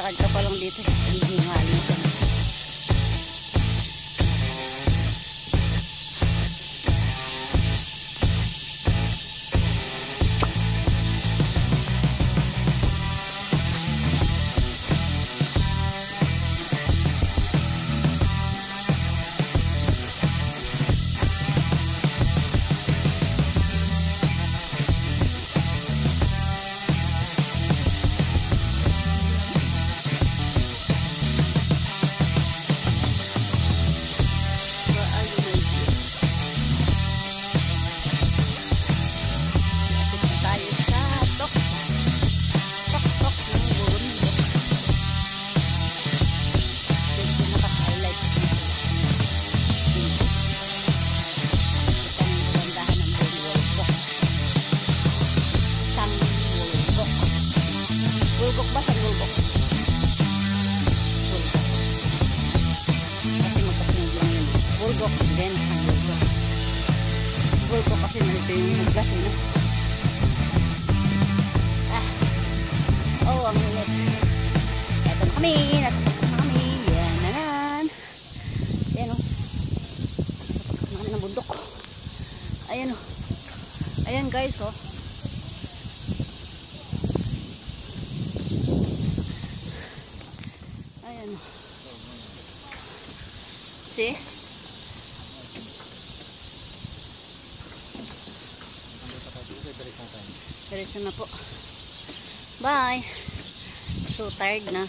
Lakad ka pa lang dito. Hindi nga yun. Bulbok ba sa bulbok? Bulbok. Kasi magkapinag lang yun. Bulbok din sa bulbok. Bulbok kasi nalito yung naglas eh, no? Oh, ang ulit. Ito na kami. Nasa patok na kami. Yan nanan. Ayan o. Nasa patok na kami ng bundok. Ayan o. Ayan guys o. See? Diretso na po. Bye. So tired na.